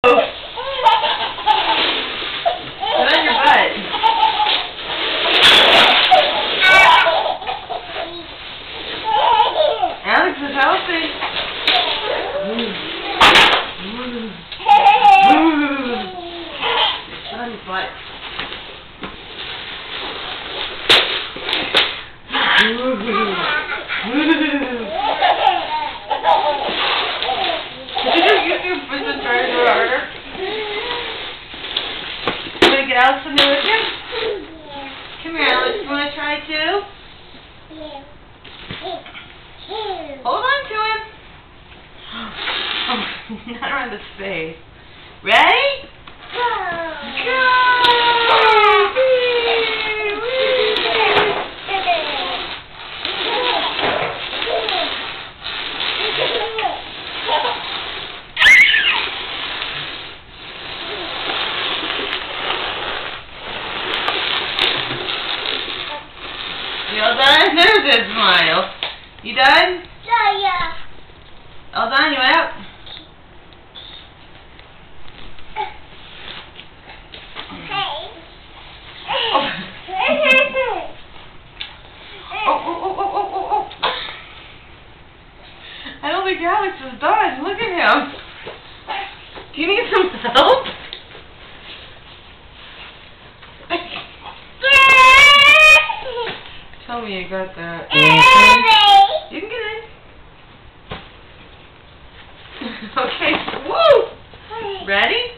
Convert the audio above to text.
Sit on your butt. Alex is healthy. Sit on your butt. You can push and try to go harder. You want to get Alex in there with you? Come here, Alex. You want to try too? Hold on to him. Oh, not around his face. Ready? Go! You all done? There's his smile. You done? Yeah. All done? You out? Oh. I don't think Alex is done. Look at him. Do you need some help? Tell me you got that. You can get in. Okay. Woo! Ready?